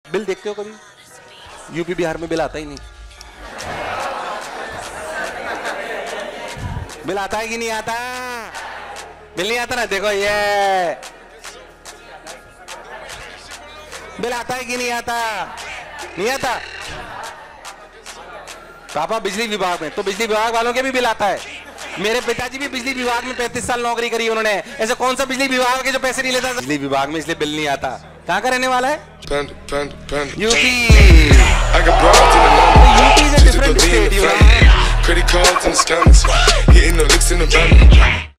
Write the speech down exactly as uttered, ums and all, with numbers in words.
Bill देखते हो कभी? यूपी बिहार में बिल आता ही नहीं। बिल आता है कि नहीं आता? बिल नहीं आता ना, देखो ये बिल आता है कि नहीं आता? नहीं आता। पापा बिजली विभाग में, तो बिजली विभाग वालों के भी बिल आता है। मेरे पिताजी भी बिजली विभाग में पैंतीस साल नौकरी करी उन्होंने। ऐसे कौन सा बिजली विभाग के जो पैसे नहीं लेता बिजली विभाग में, इसलिए बिल नहीं आता। कहाँ का रहने वाला है? UP. UP is a different state, you no.